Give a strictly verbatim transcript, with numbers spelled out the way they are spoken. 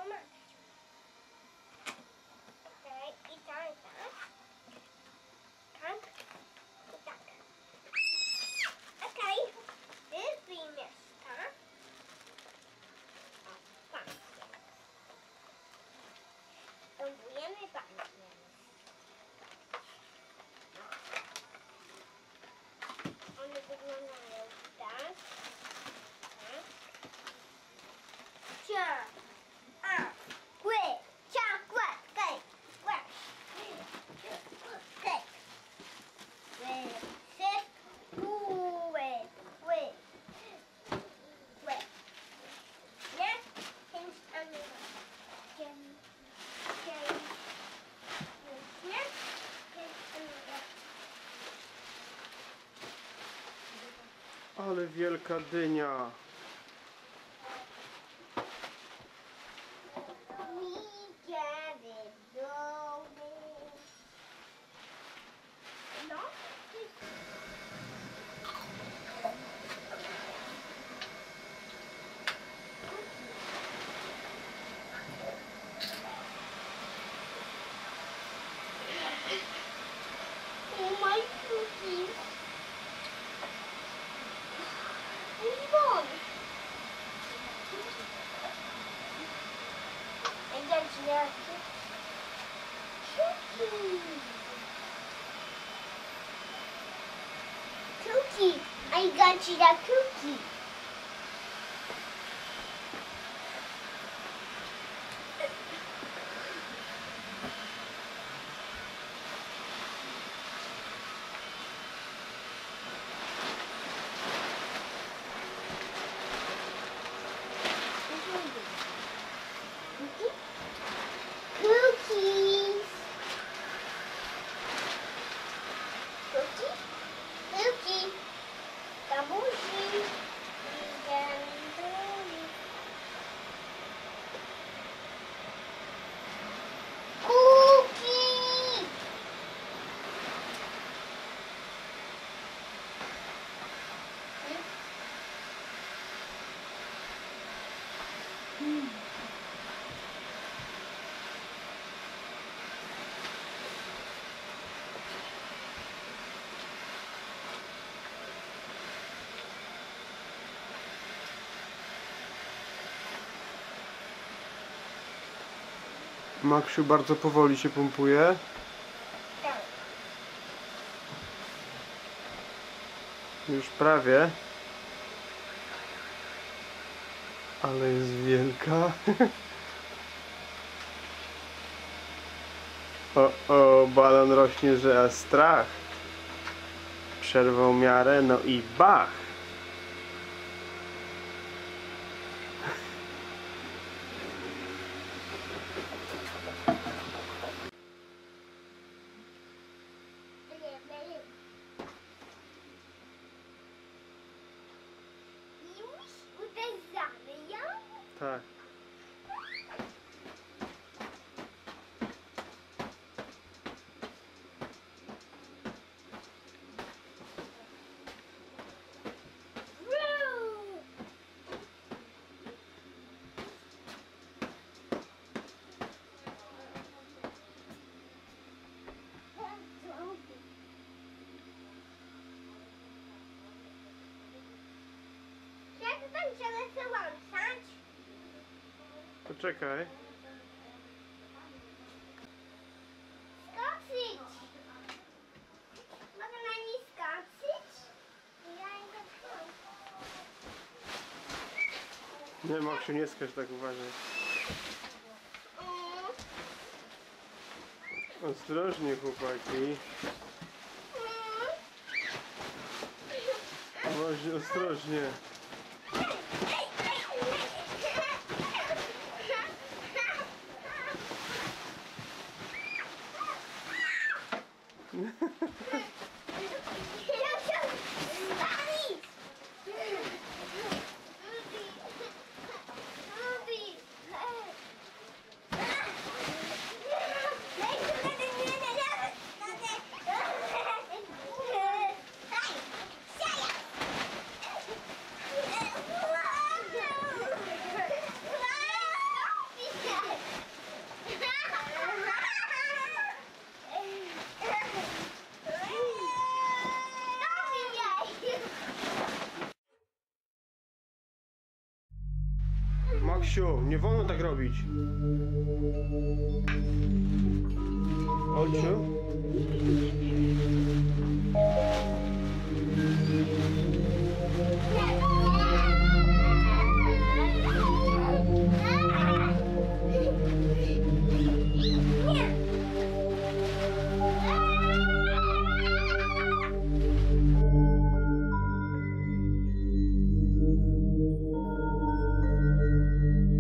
pomagać. Okej, okay, i tak, tak. Tak i tak. Okej, okay. Ty wyjmiesz tak. O, tak. Próbujemy bankiem. One wyglądają tak. Tak. Cia. A. Kły. Cia. Kłe. Kej. Kłe. Kej. Kły. Syp. Kły. Kły. Kły. Nie? Pięć amiga. Pięć. Pięć. Nie? Pięć amiga. Ale wielka dynia. Idziemy domy. No. Oh my cookies. Bon. I got you that cookie. Cookie. I got you that cookie. Cookies. Cookie. Cookie. Babushi. Cookie. Hmm. Maksiu bardzo powoli się pompuje. Tak. Już prawie. Ale jest wielka. O, o, balon rośnie, że aż strach. Przerwał miarę, no i bach. Już uderzamy ją? Tak. Jak będziemy wyłączać? Poczekaj. Skoczyć! Mogę na niej skoczyć? Ja idę w Nie, Maksiu, nie skacz, tak uważaj. Ostrożnie, chłopaki. Właśnie, ostrożnie. Olciu, nie wolno tak robić. Olciu?